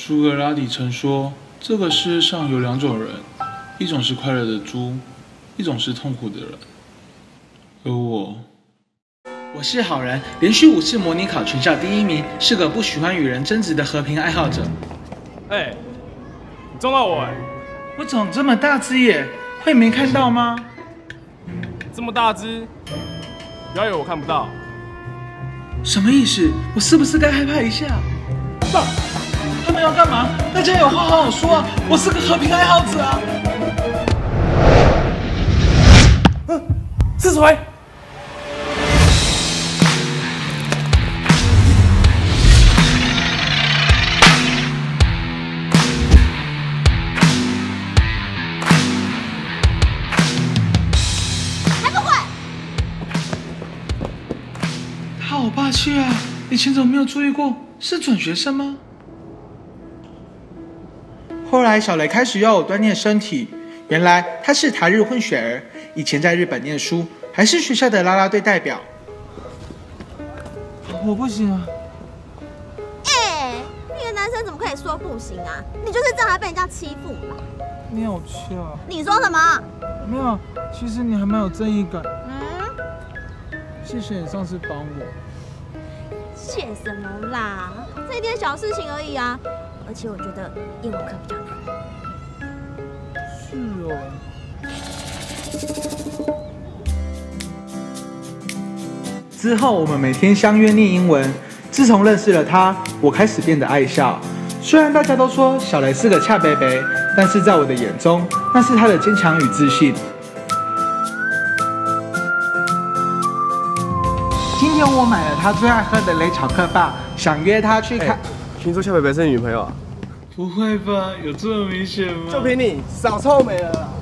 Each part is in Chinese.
苏格拉底曾说，这个世界上有两种人，一种是快乐的猪，一种是痛苦的人。而我是好人，连续5次模拟考全校第1名，是个不喜欢与人争执的和平爱好者。 你撞到我我长这么大只耶，会没看到吗？ 这么大只，不要以为我看不到。 什么意思？我是不是该害怕一下？爸，他们要干嘛？大家有话好好说啊！我是个和平爱好者啊！ 是谁？ 他好霸气啊！以前怎么没有注意过？是转学生吗？后来小雷开始要我锻炼身体，原来他是台日混血儿，以前在日本念书，还是学校的啦啦队代表。我不行啊！ 那个男生怎么可以说不行啊？你就是这样还被人家欺负嘛？ 你好呛！ 你说什么？ 没有，其实你还蛮有正义感。谢谢你上次帮我。 谢什么啦？这一点小事情而已啊！而且我觉得英文课比较难。 是哦。 之后我们每天相约念英文。自从认识了他，我开始变得爱笑。虽然大家都说小雷是个恰北北，但是在我的眼中，那是他的坚强与自信。今天我买了他最爱喝的雷巧克霸，想约他去看。 听说夏北北是你女朋友啊？ 不会吧？有这么明显吗？ 就凭你，少臭美了啦！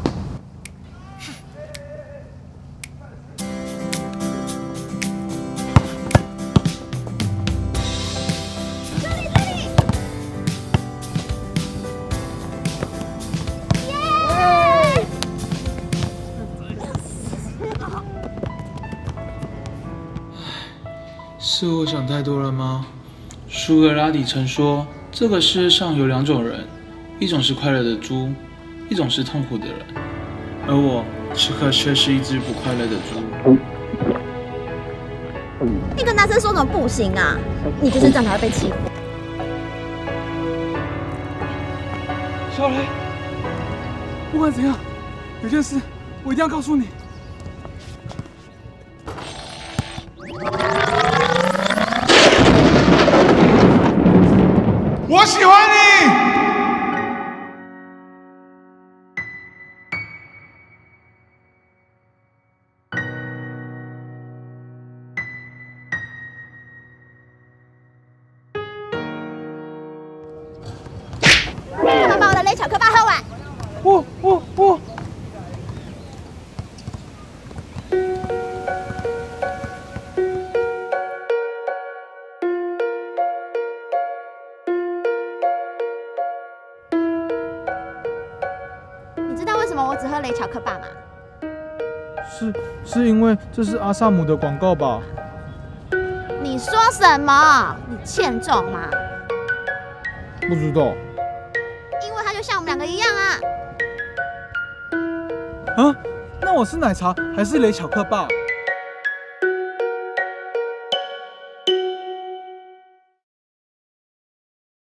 是我想太多了吗？苏格拉底曾说，这个世界上有两种人，一种是快乐的猪，一种是痛苦的人。而我此刻却是一只不快乐的猪。 你跟男生说什么不行啊？你就是这样才会被欺负。 小雷，不管怎样，有件事我一定要告诉你。 我喜欢你。 干嘛把我的雷巧克霸喝完？ 我。 你知道为什么我只喝雷巧克霸吗？ 是因为这是阿萨姆的广告吧？ 你说什么？你欠揍吗？ 不知道。 因为他就像我们2个一样啊。 啊？那我是奶茶还是雷巧克霸？